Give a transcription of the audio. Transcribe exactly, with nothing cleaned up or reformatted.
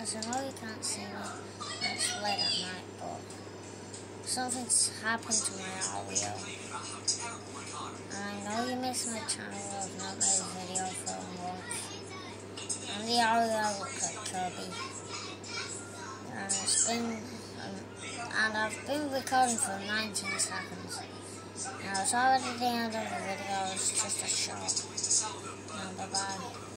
Guys, I know you can't see me. It's late at night, but something's happened to my audio. And I know you missed my channel. I've not made a video for a month. And the audio look at Kirby. And it's been, um, and I've been recording for nineteen seconds. Now it's already the end of the video. It's just a short. Now bye bye.